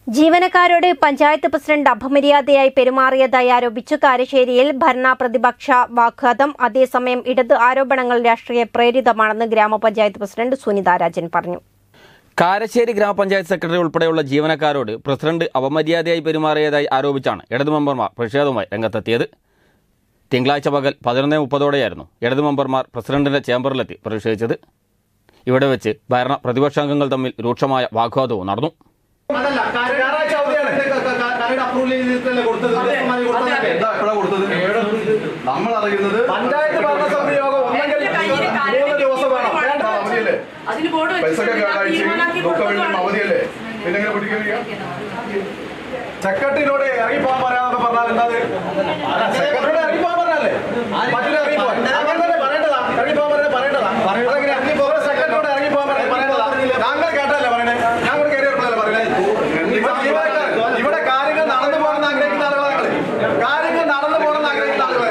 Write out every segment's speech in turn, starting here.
ജീവനക്കാരോട് പഞ്ചായത്ത് പ്രസിഡന്റ് അപമര്യാദയായി പെരുമാറിയതായി ആരോപിച്ചു കാരശ്ശേരിയിൽ ഭരണ പ്രതിപക്ഷ വാഗ്വാദം. അതേസമയം ഇടത് ആരോപണങ്ങൾ രാഷ്ട്രീയ പ്രേരിതമാണെന്ന് ഗ്രാമപഞ്ചായത്ത് പ്രസിഡന്റ് സുനിത രാജൻ പറഞ്ഞു. കാരശ്ശേരി ഗ്രാമപഞ്ചായത്ത് സെക്രട്ടറി ഉൾപ്പെടെയുള്ള ജീവനക്കാരോട് പ്രസിഡന്റ് അപമര്യാദയായി പെരുമാറിയതായി ആരോപിച്ചാണ് ഇടതു മെമ്പർമാർ പ്രതിഷേധവുമായി രംഗത്തെത്തിയത്. തിങ്കളാഴ്ച പകൽ 11:30 ഇടതു മെമ്പർമാർ പ്രസിഡന്റിന്റെ ചേംബറിലെത്തി പ്രതിഷേധിച്ചത്. ഇവിടെ വെച്ച് ഭരണ പ്രതിപക്ഷാംഗങ്ങൾ തമ്മിൽ രൂക്ഷമായ വാഗ്വാദവും നടന്നു. നമ്മൾ അറിയുന്നത് പഞ്ചായത്ത് ഭരണസമിതി യോഗം അവധിയല്ലേ, പിന്നെ സെക്രട്ടറിയോട് ഇറങ്ങിപ്പോകാൻ പറയാന്നൊക്കെ പറഞ്ഞാൽ എന്താ? സെക്രട്ടറിയോട് ഇറങ്ങിപ്പോകാൻ പറഞ്ഞാലേ മറ്റൊരു ഇറങ്ങിപ്പോകാൻ പറയേണ്ടതാ. ഇറങ്ങിപ്പോകാൻ പറഞ്ഞാൽ പറയേണ്ടതാ. സെക്രട്ടറിയോട് ഇറങ്ങിപ്പോകാൻ പറയേണ്ടതാ. ഞങ്ങൾ കേട്ടല്ലേ പറയണേ, ഞങ്ങൾ കയറിയപ്പോഴല്ലേ പറയണേ. ഇവിടെ കാര്യങ്ങൾ നടന്നു പോകണമെന്ന് ആഗ്രഹിക്കുന്ന ആളുകളാണ്. കാര്യങ്ങൾ നടന്നു പോകണമെന്ന് ആഗ്രഹിക്കുന്ന ആളുകളെ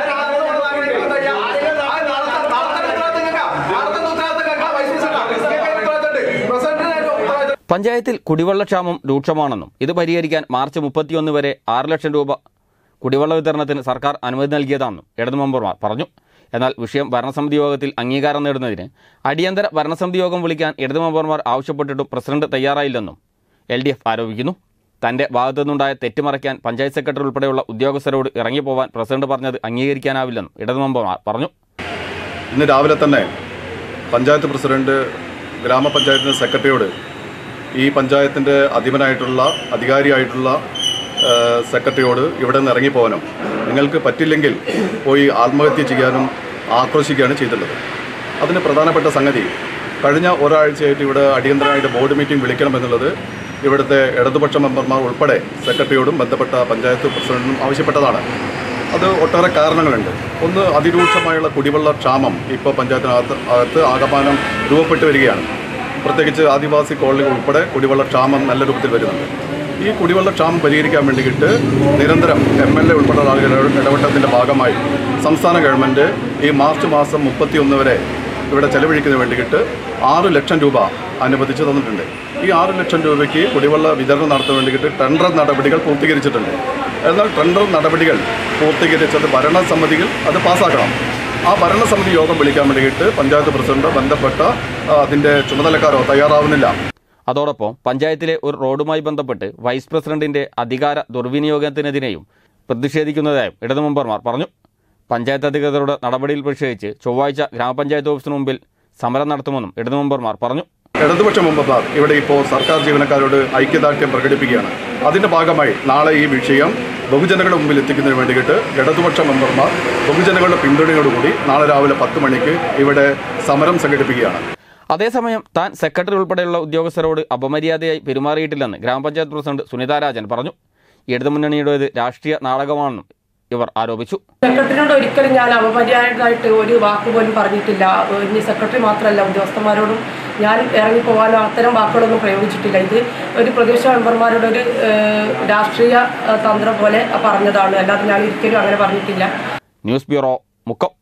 പഞ്ചായത്തിൽ കുടിവെള്ളക്ഷാമം രൂക്ഷമാണെന്നും ഇത് പരിഹരിക്കാൻ മാർച്ച് 31 വരെ 6 ലക്ഷം രൂപ കുടിവെള്ള വിതരണത്തിന് സർക്കാർ അനുമതി നൽകിയതാണെന്നും ഇടതു മെമ്പർമാർ പറഞ്ഞു. എന്നാൽ വിഷയം ഭരണസമിതി യോഗത്തിൽ അംഗീകാരം നേടുന്നതിന് അടിയന്തര ഭരണസമിതി യോഗം വിളിക്കാൻ ഇടതു മെമ്പർമാർ ആവശ്യപ്പെട്ടിട്ടും പ്രസിഡന്റ് തയ്യാറായില്ലെന്നും LDF ആരോപിക്കുന്നു. തന്റെ ഭാഗത്തുനിന്നുണ്ടായ തെറ്റുമറയ്ക്കാൻ പഞ്ചായത്ത് സെക്രട്ടറി ഉൾപ്പെടെയുള്ള ഉദ്യോഗസ്ഥരോട് ഇറങ്ങിപ്പോവാൻ പ്രസിഡന്റ് പറഞ്ഞത് അംഗീകരിക്കാനാവില്ലെന്നും ഇടതു മെമ്പർമാർ പറഞ്ഞു. ഇന്ന് രാവിലെ തന്നെ പഞ്ചായത്ത് പ്രസിഡന്റ് ഗ്രാമപഞ്ചായത്തിൻ്റെ സെക്രട്ടറിയോട് ഈ പഞ്ചായത്തിൻ്റെ അധികാരിയായിട്ടുള്ള സെക്രട്ടറിയോട് ഇവിടെ നിന്ന് ഇറങ്ങിപ്പോകാനും നിങ്ങൾക്ക് പറ്റില്ലെങ്കിൽ പോയി ആത്മഹത്യ ചെയ്യാനും ആക്രോശിക്കുകയാണ് ചെയ്തിട്ടുള്ളത്. അതിന് പ്രധാനപ്പെട്ട സംഗതി കഴിഞ്ഞ ഒരാഴ്ചയായിട്ട് ഇവിടെ അടിയന്തരമായിട്ട് ബോർഡ് മീറ്റിംഗ് വിളിക്കണമെന്നുള്ളത് ഇവിടുത്തെ ഇടതുപക്ഷ മെമ്പർമാർ ഉൾപ്പെടെ സെക്രട്ടറിയോടും ബന്ധപ്പെട്ട പഞ്ചായത്ത് പ്രസിഡന്റിനും ആവശ്യപ്പെട്ടതാണ്. അത് ഒട്ടേറെ കാരണങ്ങളുണ്ട്. ഒന്ന്, അതിരൂക്ഷമായുള്ള കുടിവെള്ള ക്ഷാമം ഇപ്പോൾ പഞ്ചായത്തിനകത്ത് ആകമാനം രൂപപ്പെട്ടു വരികയാണ്. പ്രത്യേകിച്ച് ആദിവാസി കോളനികൾ ഉൾപ്പെടെ കുടിവെള്ള ക്ഷാമം നല്ല രൂപത്തിൽ വരുന്നുണ്ട്. ഈ കുടിവെള്ള ക്ഷാമം പരിഹരിക്കാൻ വേണ്ടിയിട്ട് നിരന്തരം MLA ഉൾപ്പെടെയുള്ള ആളുകളുടെ ഇടപെട്ടതിൻ്റെ ഭാഗമായി സംസ്ഥാന ഗവൺമെൻറ് ഈ മാർച്ച് മാസം 31 വരെ ഇവിടെ ചെലവഴിക്കുന്നതിന് വേണ്ടിയിട്ട് 6 ലക്ഷം രൂപ അനുവദിച്ച് തന്നിട്ടുണ്ട്. ഈ 6 ലക്ഷം രൂപയ്ക്ക് കുടിവെള്ള വിതരണം നടത്താൻ വേണ്ടിയിട്ട് ടെൻഡർ നടപടികൾ പൂർത്തീകരിച്ചിട്ടുണ്ട്. എന്നാൽ ടെൻഡർ നടപടികൾ പൂർത്തീകരിച്ചത് ഭരണസമിതികൾ അത് പാസ്സാക്കണം. ആ ഭരണസമിതി യോഗം വിളിക്കാൻ വേണ്ടിയിട്ട് പഞ്ചായത്ത് പ്രസിഡന്റ് ബന്ധപ്പെട്ട അതിൻ്റെ ചുമതലക്കാരോ തയ്യാറാവുന്നില്ല. അതോടൊപ്പം പഞ്ചായത്തിലെ ഒരു റോഡുമായി ബന്ധപ്പെട്ട് വൈസ് പ്രസിഡന്റിന്റെ അധികാര ദുർവിനിയോഗത്തിനെതിരെയും പ്രതിഷേധിക്കുന്നതായും ഇടതു മെമ്പർമാർ പറഞ്ഞു. പഞ്ചായത്ത് അധികൃതരുടെ നടപടിയിൽ പ്രതിഷേധിച്ച് ചൊവ്വാഴ്ച ഗ്രാമപഞ്ചായത്ത് ഓഫീസിന് മുമ്പിൽ സമരം നടത്തുമെന്നും ഇടതു മെമ്പർമാർ പറഞ്ഞു. ഇടതുപക്ഷ മെമ്പർമാർ ഇവിടെ ഇപ്പോൾ സർക്കാർ ജീവനക്കാരോട് ഐക്യദാർഢ്യം പ്രകടിപ്പിക്കുകയാണ്. അതിൻ്റെ ഭാഗമായി നാളെ ഈ വിഷയം ബഹുജനങ്ങളുടെ മുമ്പിൽ എത്തിക്കുന്നതിന് വേണ്ടിയിട്ട് ഇടതുപക്ഷ മെമ്പർമാർ ബഹുജനങ്ങളുടെ പിന്തുണയോടുകൂടി നാളെ രാവിലെ 10 മണിക്ക് ഇവിടെ സമരം സംഘടിപ്പിക്കുകയാണ്. അതേസമയം താൻ സെക്രട്ടറി ഉൾപ്പെടെയുള്ള ഉദ്യോഗസ്ഥരോട് അപമര്യാദയായി പെരുമാറിയിട്ടില്ലെന്ന് ഗ്രാമപഞ്ചായത്ത് പ്രസിഡന്റ് സുനിത രാജൻ പറഞ്ഞു. ഇടതുമുന്നണിയുടേത് രാഷ്ട്രീയ നാടകമാണെന്നും ഇവർ ആരോപിച്ചു. സെക്രട്ടറിയോട് ഒരിക്കലും ഞാൻ അപമര്യാദയായിട്ട് ഒരു വാക്ക് പോലും പറഞ്ഞിട്ടില്ല. ഇനി സെക്രട്ടറി മാത്രമല്ല, ഉദ്യോഗസ്ഥന്മാരോടും ഞാൻ ഇറങ്ങിപ്പോകാനോ അത്തരം വാക്കുകളൊന്നും പ്രയോഗിച്ചിട്ടില്ല. ഇത് ഒരു പ്രതിപക്ഷ മെമ്പർമാരുടെ ഒരു രാഷ്ട്രീയ തന്ത്രം പോലെ പറഞ്ഞതാണ്, അല്ലാതെ ഞാൻ ഒരിക്കലും അങ്ങനെ പറഞ്ഞിട്ടില്ല. News bureau, Mukkam.